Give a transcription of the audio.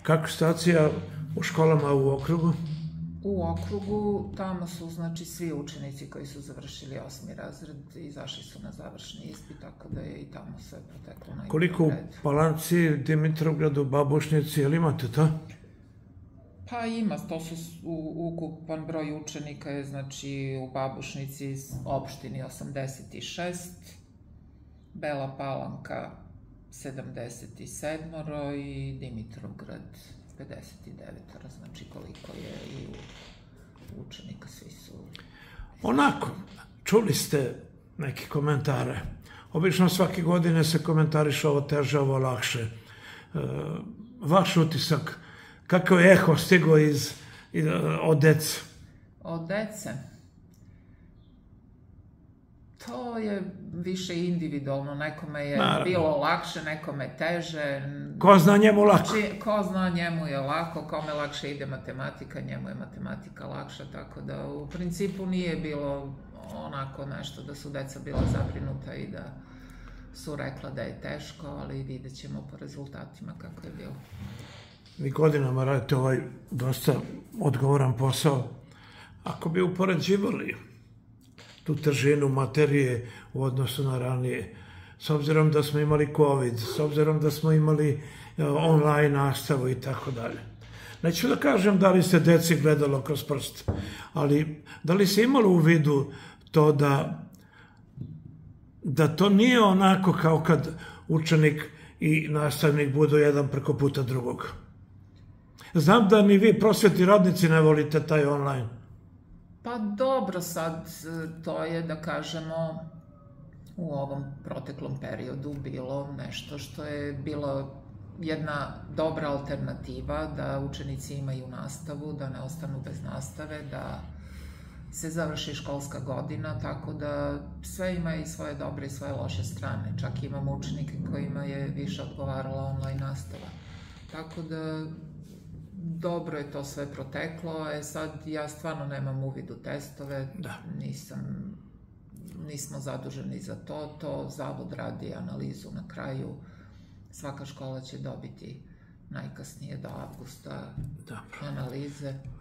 Kako situacija u školama u okrugu? U okrugu, tamo su, znači, svi učenici koji su završili 8. razred izašli su na završni ispit, tako da je i tamo sve proteklo na Koliko u Palanci, Dimitrovgradu, Babušnici, jel imate to? Pa ima, to su ukupan broj učenika je, znači, u Babušnici opštini 86, Bela Palanka 77 i Dimitrovgrad 59, znači koliko je i učenika, svi su... Onako, čuli ste neke komentare. Obično svake godine se komentariše ovo teže, ovo lakše. Vaš utisak, kakav je eho stigao od dece? Od dece? To je više individualno, nekome je bilo lakše, nekome teže. Ko zna njemu lako? Ko zna njemu je lako, kome lakše ide matematika, njemu je matematika lakša, tako da u principu nije bilo onako nešto da su deca bila zabrinuta i da su rekla da je teško, ali vidjet ćemo po rezultatima kako je bilo. Vi godinama radite ovaj dosta odgovoran posao. Ako bi upoređivali tu težinu materije u odnosu na ranije, s obzirom da smo imali COVID, s obzirom da smo imali online nastavu i tako dalje. Neću da kažem da li se deci gledalo kroz prst, ali da li se imalo u vidu to da to nije onako kao kad učenik i nastavnik budu jedan preko puta drugog. Znam da ni vi prosvetni radnici ne volite taj online. Pa dobro, sad to je, da kažemo, u ovom proteklom periodu bilo nešto što je bilo jedna dobra alternativa, da učenici imaju nastavu, da ne ostanu bez nastave, da se završi školska godina, tako da sve ima i svoje dobre i svoje loše strane. Čak imamo učenike kojima je više odgovarala online nastava. Tako da dobro je to sve proteklo, sad ja stvarno nemam uvid u testove, nismo zaduženi za to, to Zavod radi analizu na kraju, svaka škola će dobiti najkasnije do avgusta analize.